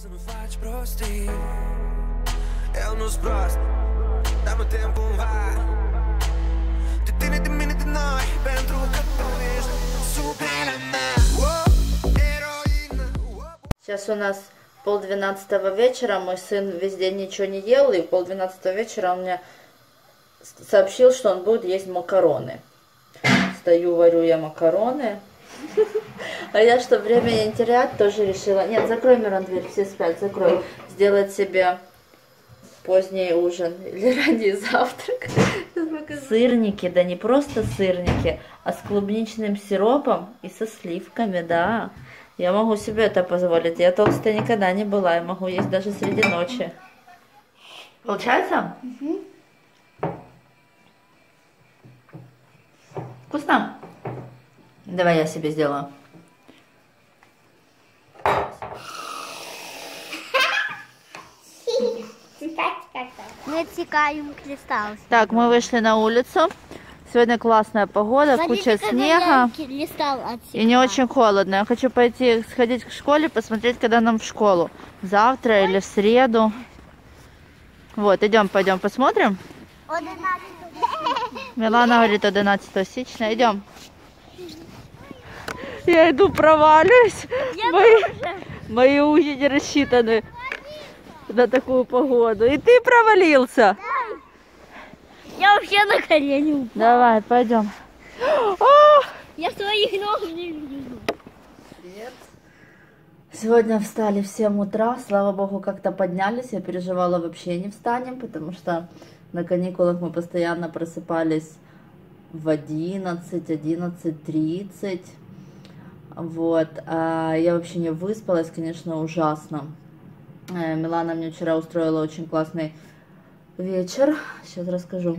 Să nu faci prostii, eu nu-s prost, dar mă tem cumva de tine, de mine, de noi, pentru că tu ești suprema mea. Eroină. Сейчас у нас 11:30 вечера, мой сын весь день ничего не ел, и в 11:30 вечера он мне сообщил, что он будет есть макароны. Стою, варю я макароны. А я, чтобы время не терять, тоже решила... Нет, закрой, Мирон, дверь, все спят, закрой. Сделать себе поздний ужин или ранний завтрак. Сырники, да не просто сырники, а с клубничным сиропом и со сливками, да. Я могу себе это позволить. Я толстая никогда не была, я могу есть даже среди ночи. Получается? Угу. Вкусно? Давай я себе сделаю. Мы отсекаем кристалл. Так, мы вышли на улицу. Сегодня классная погода, куча снега. И не очень холодно. Я хочу пойти сходить к школе, посмотреть, когда нам в школу. Завтра или в среду. Вот, идем, пойдем посмотрим. 11. Милана говорит 11 січня. Идем. Я иду, проваливаюсь. Мои уши не рассчитаны на такую погоду. И ты провалился. Я вообще на колени упал. Давай, пойдем. Я своих ног не вижу. Привет. Сегодня встали в 7 утра. Слава богу, как-то поднялись. Я переживала, вообще не встанем, потому что на каникулах мы постоянно просыпались в 11, 11:30. Вот. А я вообще не выспалась, конечно, ужасно. Милана мне вчера устроила очень классный вечер. Сейчас расскажу.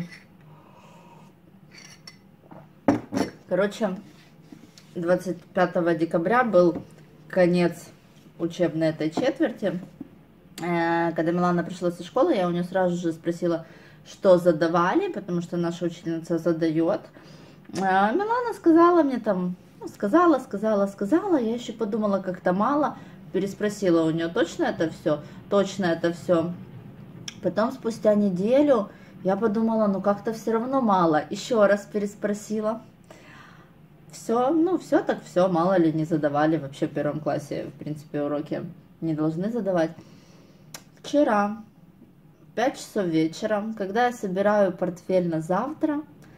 Короче, 25 декабря был конец учебной этой четверти. Когда Милана пришла со школы, я у нее сразу же спросила, что задавали, потому что наша учительница задает. Милана сказала мне там, сказала. Я еще подумала, как-то мало. Переспросила у нее, точно это все? Точно это все. Потом спустя неделю я подумала, ну как-то все равно мало. Еще раз переспросила. Все, ну все так все, мало ли не задавали. Вообще в 1 классе, в принципе, уроки не должны задавать. Вчера, в 5 часов вечера, когда я собираю портфель на завтра,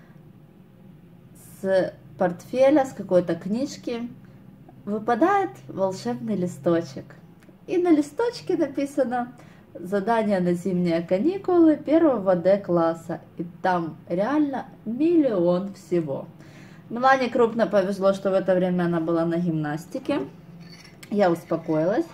с портфеля, с какой-то книжки выпадает волшебный листочек. И на листочке написано задание на зимние каникулы 1 D класса. И там реально миллион всего. Милане крупно повезло, что в это время она была на гимнастике. Я успокоилась.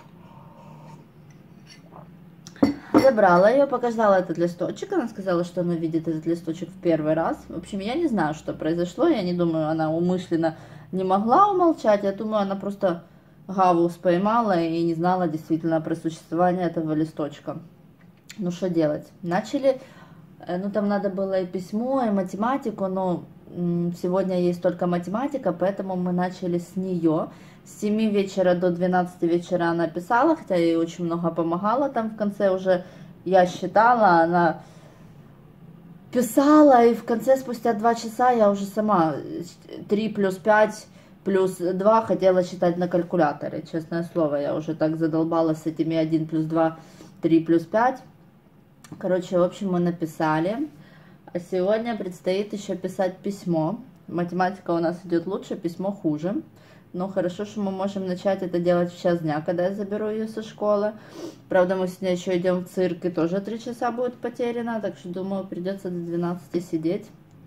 Забрала ее, показала этот листочек. Она сказала, что она видит этот листочек в 1 раз. В общем, я не знаю, что произошло. Я не думаю, она умышленно не могла умолчать. Я думаю, она просто гавус поймала и не знала действительно про существование этого листочка. Ну, что делать? Начали, ну, там надо было и письмо, и математику, но сегодня есть только математика, поэтому мы начали с нее. С 7 вечера до 12 вечера она писала, хотя ей очень много помогала. Там в конце уже я считала, она писала, и в конце, спустя 2 часа, я уже сама 3 плюс 5 плюс 2 хотела считать на калькуляторе. Честное слово, я уже так задолбалась с этими 1 плюс 2, 3 плюс 5. Короче, в общем, мы написали. А сегодня предстоит еще писать письмо. Математика у нас идет лучше, письмо хуже. Но хорошо, что мы можем начать это делать в час дня, когда я заберу ее со школы. Правда, мы сегодня еще идем в цирк, и тоже 3 часа будет потеряно. Так что, думаю, придется до 12 сидеть.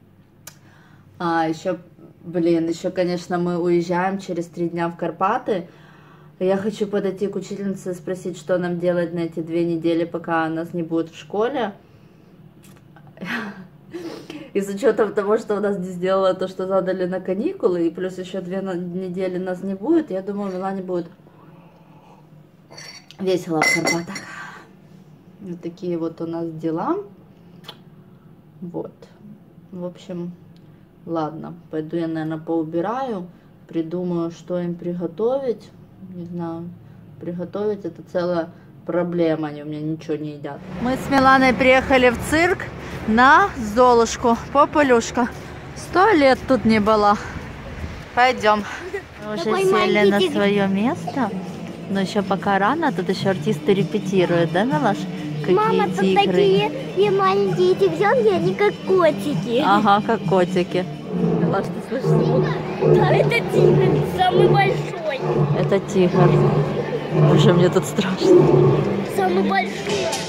А еще, блин, еще, конечно, мы уезжаем через 3 дня в Карпаты. Я хочу подойти к учительнице и спросить, что нам делать на эти 2 недели, пока нас не будет в школе. И с учетом того, что у нас не сделала то, что задали на каникулы, и плюс еще 2 недели нас не будет, я думаю, Милане будет весело в Карпатах. Вот такие вот у нас дела. Вот. В общем, ладно, пойду я, наверное, поубираю, придумаю, что им приготовить. Не знаю, приготовить это целая проблема, они у меня ничего не едят. Мы с Миланой приехали в цирк на Золушку. Попелюшка. 100 лет тут не была. Пойдем. Мы уже сели на свое место. Но еще пока рано, тут еще артисты репетируют, да, Милаш? Какие Мама, тут тигры. такие маленькие тигренки, они как котики. Ага, как котики. Милаш, ты слышишь звук? Да, это тигр, самый большой. Это тигр. Уже мне тут страшно. Самый большой.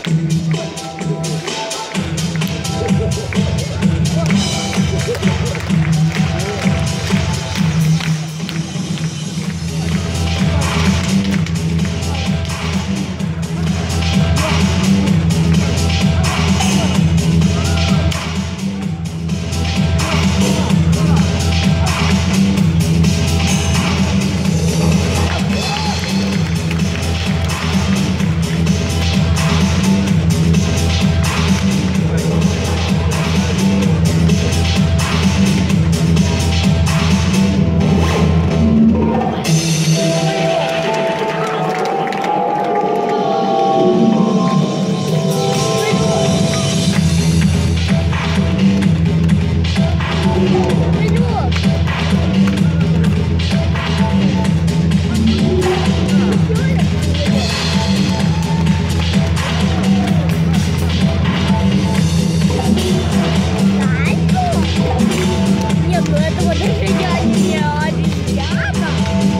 Нет, ну этого даже я не обезьяна.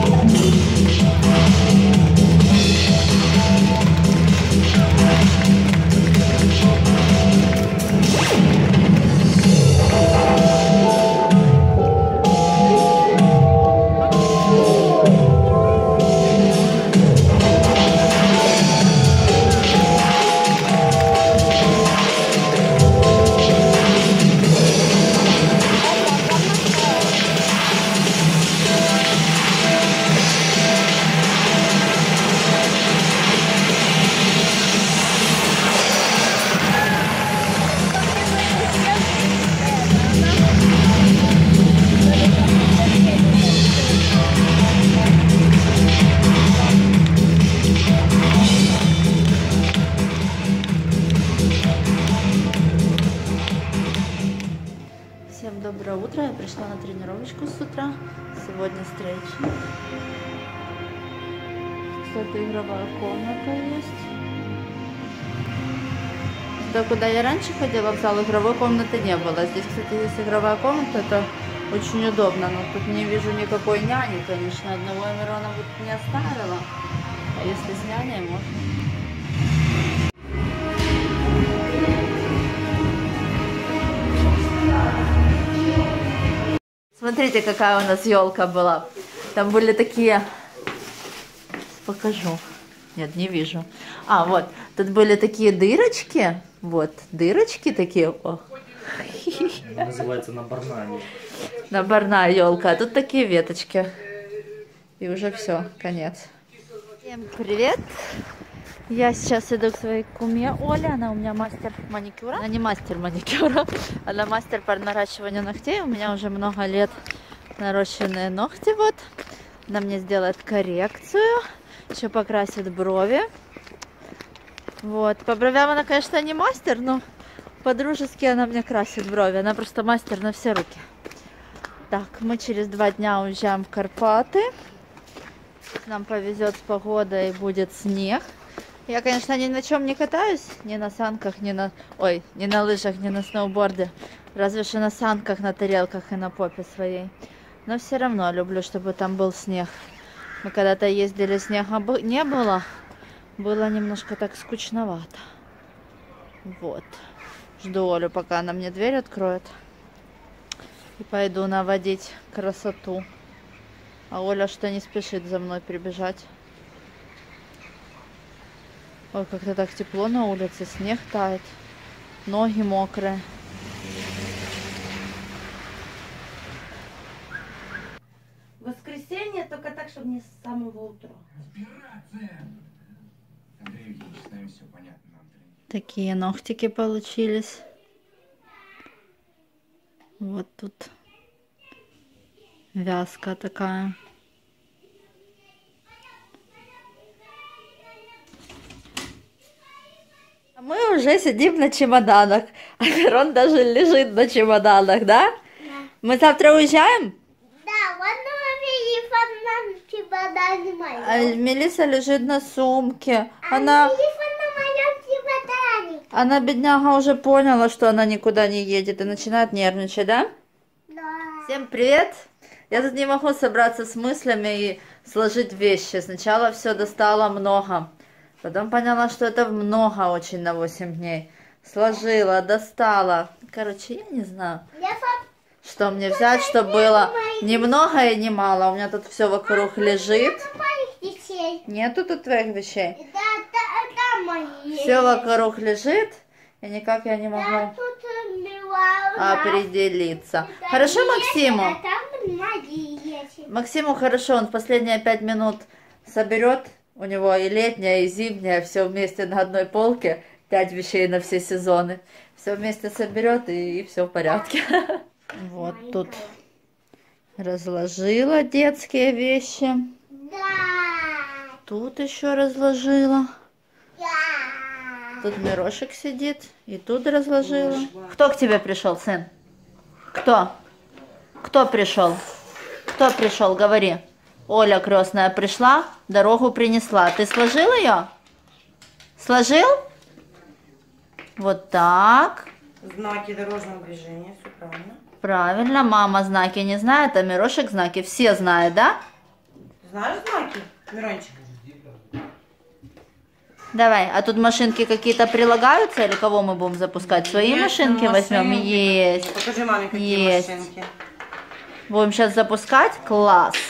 Всем доброе утро. Я пришла на тренировочку с утра. Сегодня встреча. Кстати, игровая комната есть. Да, куда я раньше ходила в зал, игровой комнаты не было. Здесь, кстати, есть игровая комната. Это очень удобно. Но тут не вижу никакой няни, конечно. Одного Мирона вот не оставила. А если с няней, можно. Смотрите, какая у нас елка была. Там были такие... Покажу. Нет, не вижу. А, вот. Тут были такие дырочки. Вот. Дырочки такие. О. Называется наборная. Наборная елка. А тут такие веточки. И уже все. Конец. Всем привет. Я сейчас иду к своей куме Оле, она у меня мастер маникюра. Она не мастер маникюра, она мастер по наращиванию ногтей. У меня уже много лет нарощенные ногти, вот. Она мне сделает коррекцию, еще покрасит брови. Вот, по бровям она, конечно, не мастер, но по-дружески она мне красит брови. Она просто мастер на все руки. Так, мы через 2 дня уезжаем в Карпаты. Нам повезет с погодой, будет снег. Я, конечно, ни на чем не катаюсь, ни на санках, ни на... Ой, ни на лыжах, ни на сноуборде. Разве что на санках, на тарелках и на попе своей. Но все равно люблю, чтобы там был снег. Мы когда-то ездили, снега не было. Было немножко так скучновато. Вот. Жду Олю, пока она мне дверь откроет. И пойду наводить красоту. А Оля что не спешит за мной прибежать. Ой, как-то так тепло на улице, снег тает, ноги мокрые. Воскресенье только так, чтобы не с самого утра. Такие ногтики получились. Вот тут вязка такая. Мы уже сидим на чемоданах, а Мирон даже лежит на чемоданах, да? Мы завтра уезжаем? Да, в одном телефон на чемодане моем. А Мелисса лежит на сумке. Она, Телефон на моем чемодане. она, бедняга, уже поняла, что она никуда не едет и начинает нервничать, да? Да. Всем привет! Я тут не могу собраться с мыслями и сложить вещи. Сначала все достала много. Потом поняла, что это много очень на 8 дней. Сложила, достала. Короче, я не знаю, что мне взять, чтобы было ни много и ни мало. У меня тут все вокруг лежит. Моих детей. Нету тут твоих вещей. Да, мои. Все вокруг лежит. И никак я не могу Тут Милана. определиться. Хорошо, Максиму? А там многие есть. Максиму хорошо, он в последние 5 минут соберет. У него и летняя, и зимняя, все вместе на одной полке. 5 вещей на все сезоны. Все вместе соберет, и все в порядке. Вот тут разложила детские вещи. Да. Тут еще разложила. Да. Тут Мирошек сидит. И тут разложила. Кто к тебе пришел, сын? Кто? Кто пришел? Кто пришел? Говори. Оля крестная пришла, дорогу принесла. Ты сложил ее? Сложил? Вот так. Знаки дорожного движения, все правильно. Правильно, мама знаки не знает, а Мирошек знаки все знает, да? Знаешь знаки, Мирончик? Давай, а тут машинки какие-то прилагаются или кого мы будем запускать? Свои Есть машинки возьмем? машинки Есть. такие. Покажи маме, какие Есть. машинки. Будем сейчас запускать? Класс.